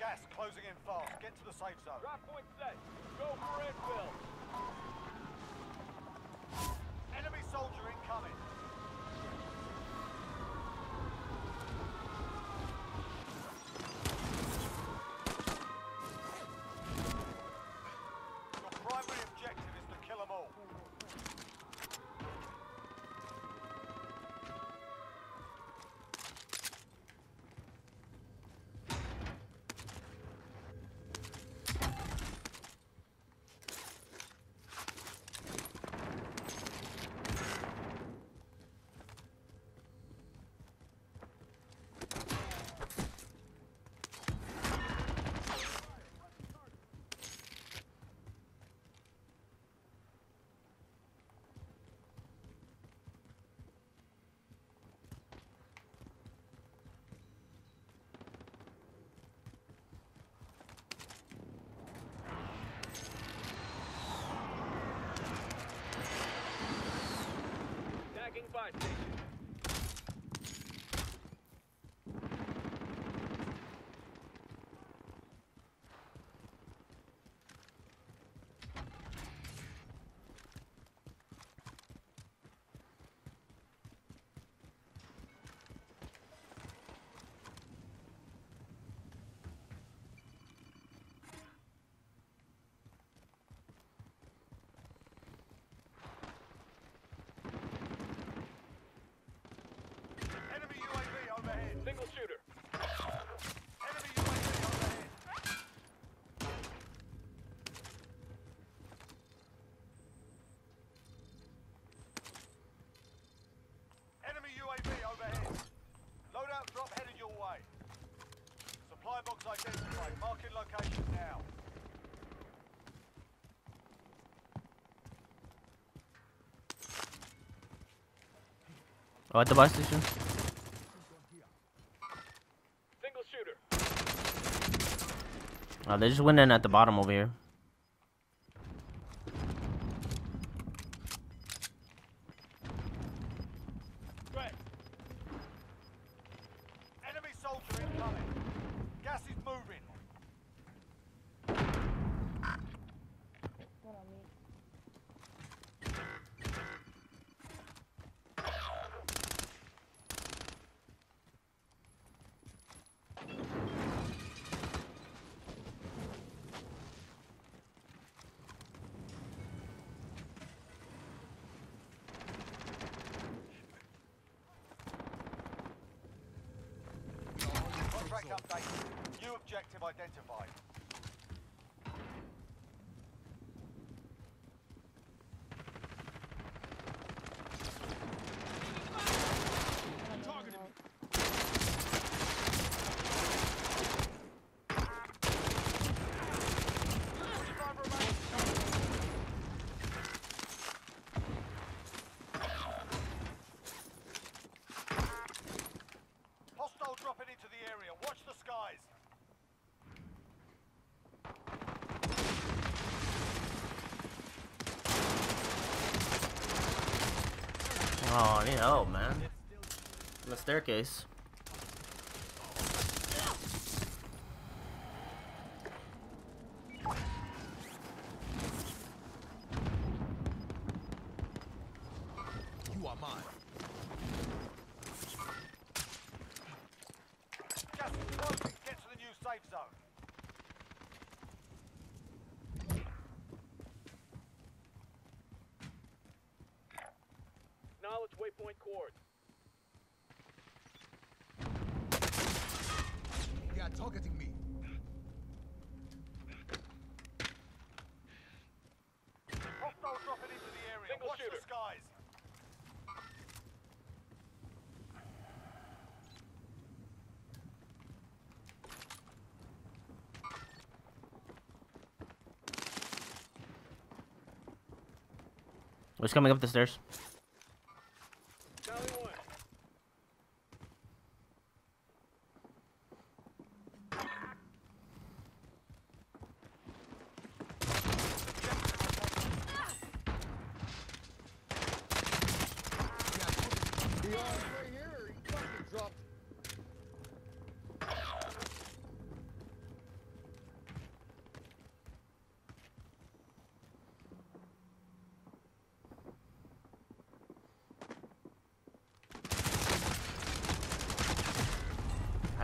Gas closing in fast. Get to the safe zone. Drop point set. Go for infill. Enemy soldier incoming. Your primary objective is to kill them all. Tagging buy station. Enemy UAV overhead. Single shooter. Enemy UAV overhead. Enemy UAV overhead. Loadout drop headed your way. Supply box identified. Marking location now. Oh, at the buy station. Single shooter. Oh, they just went in at the bottom over here. Threat. Enemy soldier incoming. Gas is moving. Contract update. New objective identified. Hostile dropping into the area. Watch the skies. Oh, I need help, man. The staircase. You are mine. Gas is closing. Get to the new safe zone. Knowledge waypoint coords. They are targeting me. Hostile dropping into the area. Single Watch shooter. the skies. Who's coming up the stairs? Charlie 1.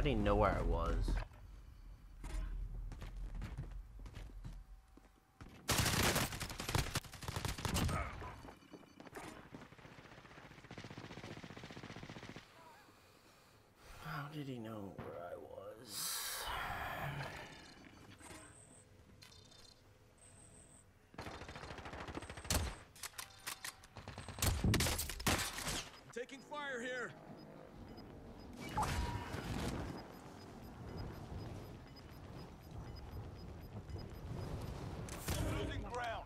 did he know where I was? How did he know where I was? Taking fire here. Losing ground.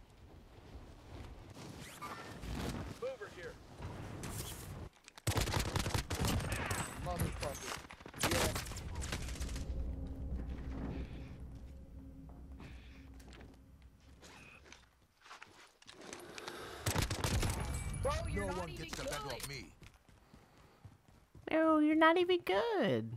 Mover here. Motherfucker. Yeah. Bro, you're No not one even gets the good. better of me. No, you're not even good.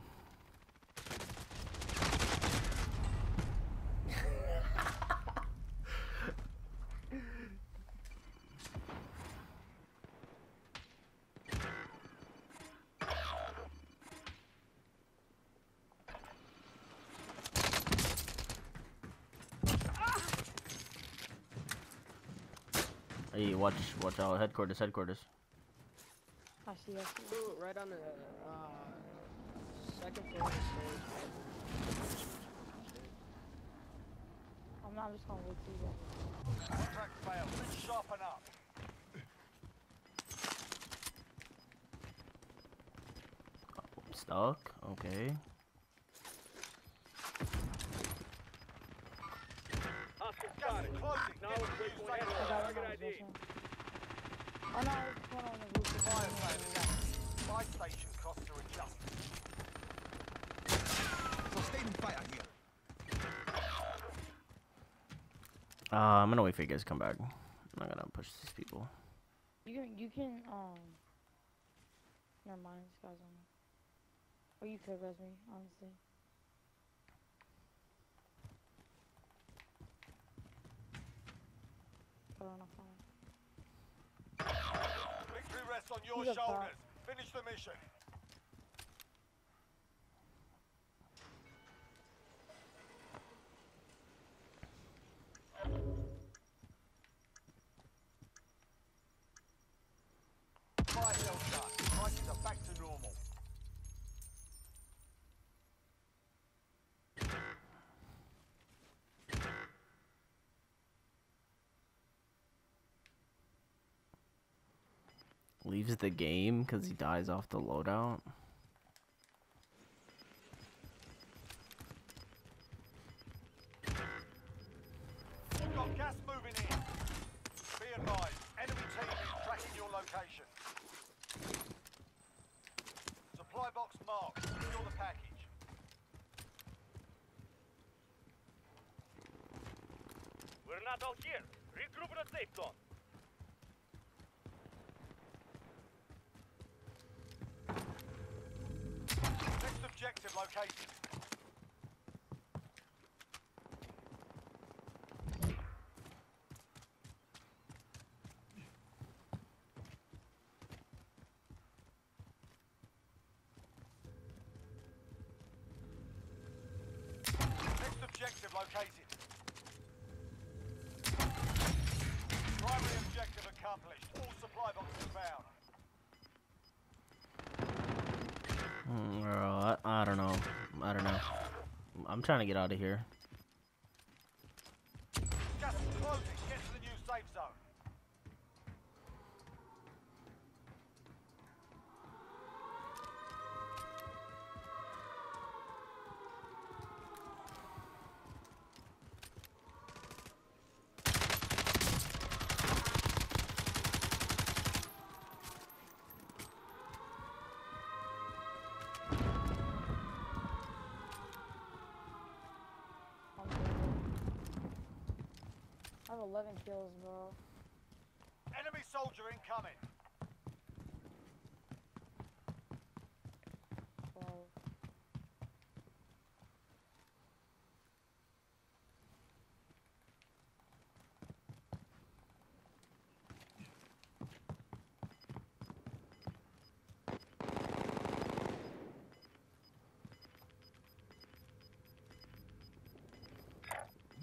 Hey, watch out, headquarters. I see. Ooh, right on the second floor of the stairs. I'm just gonna look through that. Contract failed. Let's sharpen up. Stuck? Okay. Hostile Gas spotted. is closing. Now Get it's to the waypoint safe headed. zone. Target ID. Oh no, it's one on the roof. Fire sale. Buy station costs are adjusted. Sustaining fire here. I'm gonna wait for you guys to come back. I'm not gonna push these people. You can, never mind, this guy's on me. Or you could res me, honestly. But I'm not fine. Victory rests on your He's up top. shoulders. Finish the mission. Fire sale done. Prices are back to normal. Leaves the game because he dies off the loadout. We've got gas moving in. Be advised, enemy team is tracking your location. Supply box marked. Secure the package. We're not all here. Regroup in a safe zone. Next objective located. Next objective located. Primary objective accomplished. All supply boxes found. I don't know. I'm trying to get out of here. Gas is closing. Get to the new safe zone. I'm good. I have 11 kills, bro. Enemy soldier incoming. 12.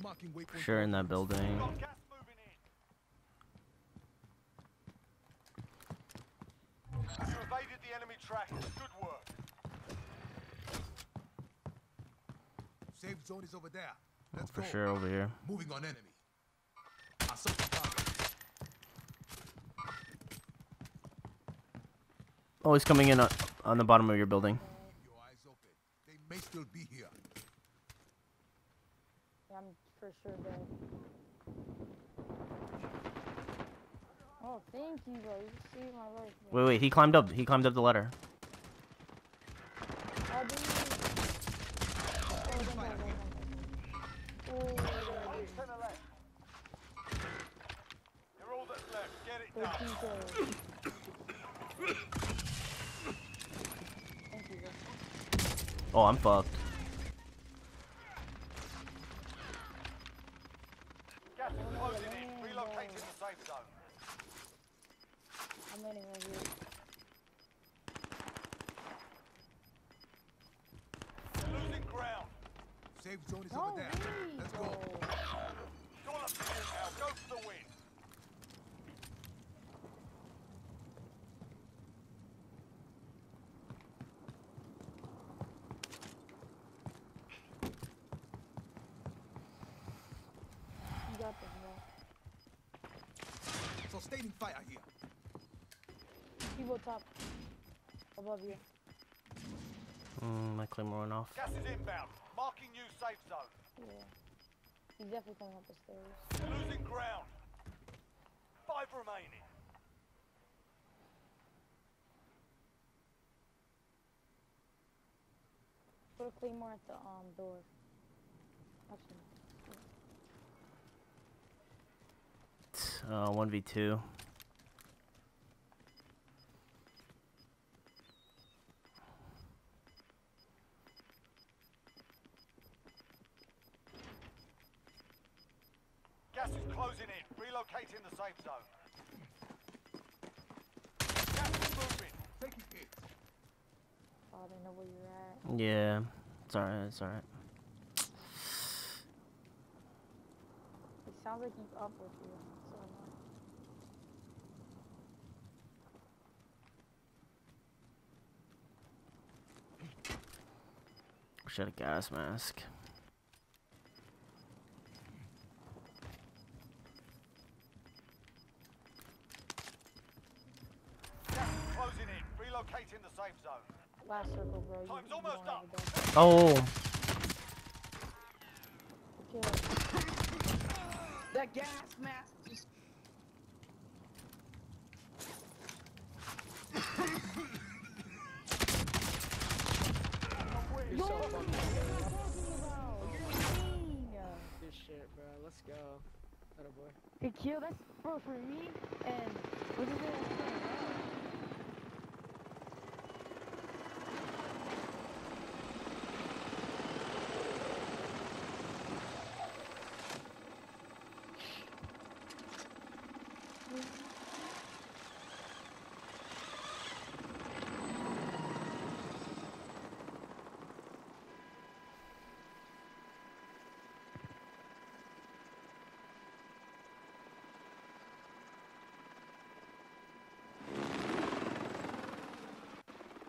Marking For waypoint. sure in that building. Got gas moving in. You evaded the enemy trackers. Good work. Safe zone is over there. Let's For go. sure over here. Moving on enemy. I saw the target. Oh, he's coming in on the bottom of your building. Keep your eyes open. They may still be here. Yeah, I'm for sure dead. Oh, thank you, bro. You saved my life, bro. Wait, he climbed up. He climbed up the ladder. Oh, dude. Oh, Only 10 are left. You're all that's left. Get it done. thank you, bro. Oh, I'm fucked. Gas is closing in. Relocating the safe zone. I'm landing right here. You're losing ground. Safe zone is No, over there. really, Let's bro. go. It's all up to you now. Go for the win. You got this, bro. Sustaining fire here. People top. Above you. My claymore went off. Gas is inbound. Marking new safe zone. Yeah. He's definitely coming up the stairs. You're losing ground. 5 remaining. Put a claymore at the door. Actually. 1v2. Gas is closing in. Relocating the safe zone. Gas is moving. Taking hit. Oh, they know where you're at. Yeah. It's alright, it's alright. It sounds like he's up with you. So annoying. Wish I had a gas mask. Gas is closing in. Relocating the safe zone. Last circle, bro. Time's You almost don't up. have a death. Oh! Kill. That gas mask just. You're so fucking good shit, bro. Let's go. Atta boy. Good kill, that's bro for me. And what is it?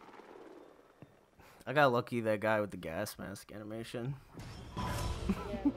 I got lucky that guy with the gas mask animation. Yeah.